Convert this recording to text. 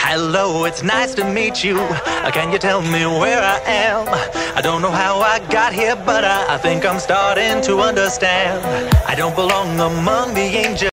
Hello, it's nice to meet you. Can you tell me where I am? I don't know how I got here, but I think I'm starting to understand. I don't belong among the angels.